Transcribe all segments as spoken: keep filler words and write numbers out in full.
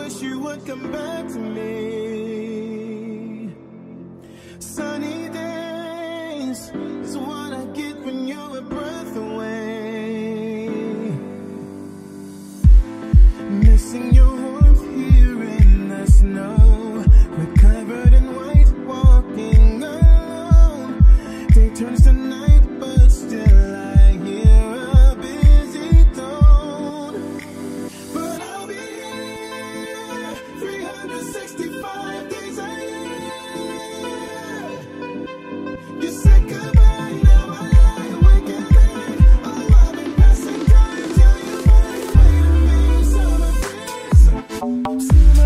wish you would come back to me. Sunny days is what I get when you're a breath away. Missing your warmth here in the snow. We're covered in white, walking alone. Day turns to night, but still I hear a busy tone. But I'll be here three hundred sixty-five days a year. You said goodbye, now I lie awake at night. Oh, I've been passing time till you find a way to me. Summer breeze, summer, summer,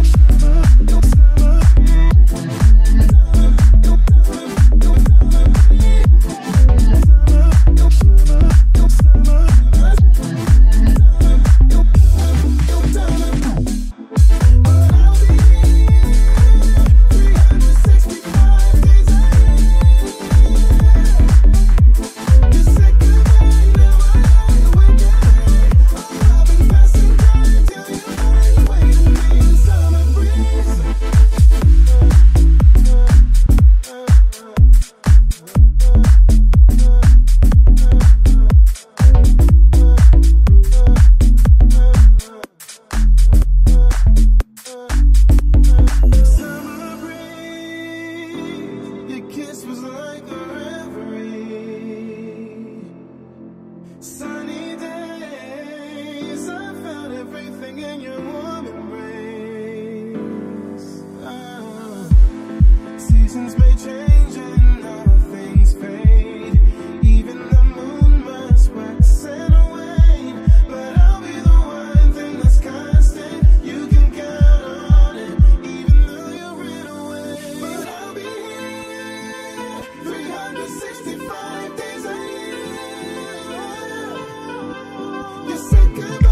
was like a reverie. Sunny days, I found everything in your warm embrace. Ah. Seasons may change and all things fade. Even the moon must wax and wane. But I'll be the one thing that's constant. You can count on it, even though you ran away. But I'll be here three hundred sixty-five days a year. You said goodbye.